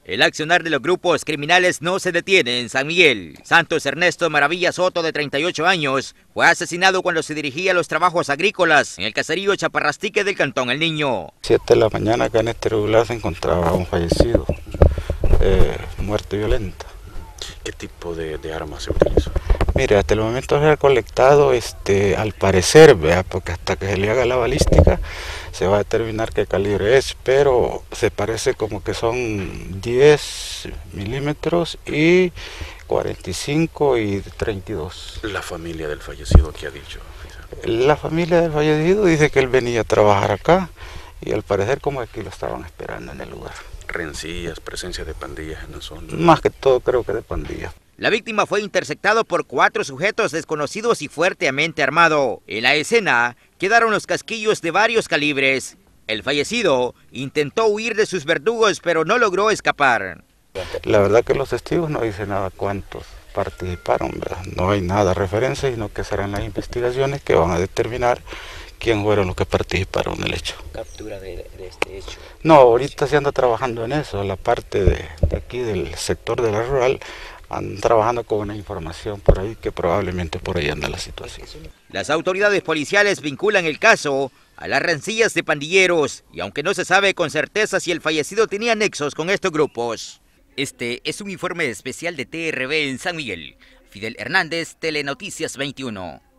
El accionar de los grupos criminales no se detiene en San Miguel. Santos Ernesto Maravilla Soto, de 38 años, fue asesinado cuando se dirigía a los trabajos agrícolas en el caserío Chaparrastique del Cantón El Niño. 7 de la mañana acá en este regular se encontraba un fallecido, muerte violenta. ¿Qué tipo de armas se utilizó? Mire, hasta el momento se ha recolectado, al parecer, porque hasta que se le haga la balística se va a determinar qué calibre es, pero se parece como que son 10 milímetros y 45 y 32. ¿La familia del fallecido qué ha dicho? La familia del fallecido dice que él venía a trabajar acá y al parecer como que lo estaban esperando en el lugar. ¿Rencillas, presencia de pandillas en la zona? Más que todo creo que de pandillas. La víctima fue interceptado por 4 sujetos desconocidos y fuertemente armado. En la escena quedaron los casquillos de varios calibres. El fallecido intentó huir de sus verdugos, pero no logró escapar. La verdad que los testigos no dicen nada cuántos participaron, ¿verdad? No hay nada referencia, sino que serán las investigaciones que van a determinar quién fueron los que participaron en el hecho. ¿Captura de este hecho? No, ahorita se anda trabajando en eso, la parte de aquí del sector de la rural, andan trabajando con una información por ahí que probablemente por ahí anda la situación. Las autoridades policiales vinculan el caso a las rencillas de pandilleros y aunque no se sabe con certeza si el fallecido tenía nexos con estos grupos. Este es un informe especial de TRV en San Miguel. Fidel Hernández, Telenoticias 21.